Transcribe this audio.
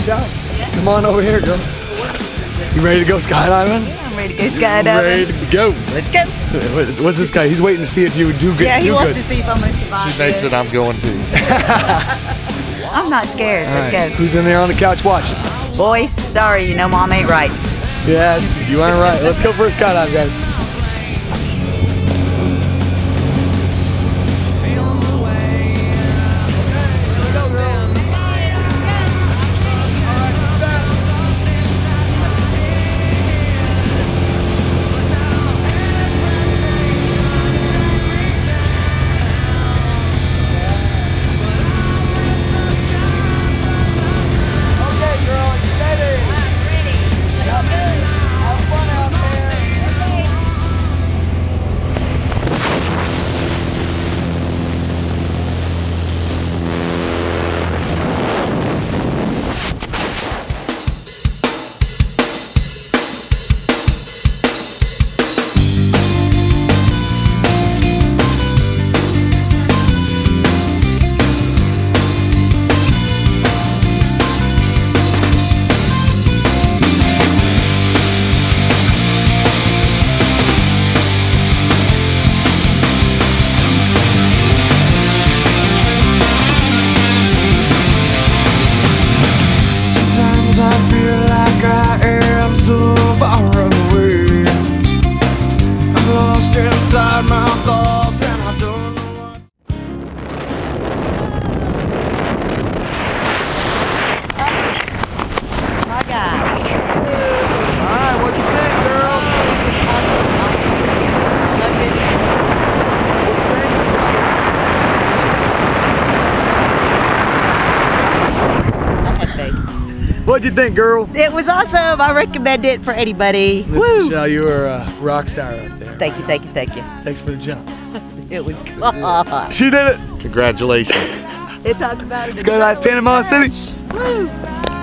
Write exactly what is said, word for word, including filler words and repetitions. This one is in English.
out. Come on over here, girl. You ready to go skydiving? Yeah, I'm ready to go skydiving. Ready to go. Let's go. What's this guy? He's waiting to see if you do good. Yeah, he do wants good. to see if I'm going to survive. She thinks that I'm going to. I'm not scared. All Let's right. go. Who's in there on the couch watching? Boy, sorry, you know Mom ain't right. Yes, you aren't right. Let's go for a skydive, guys. Inside my thoughts and I don't know what. My God. Alright, what you think, girl? What'd you think, girl? It was awesome. I recommend it for anybody. Miss Woo! Michelle, you were a rock star out there. Thank you, thank you, thank you. Thanks for the jump. It was God. She did it. Congratulations. They talked about it. Let's go to Panama City. Woo!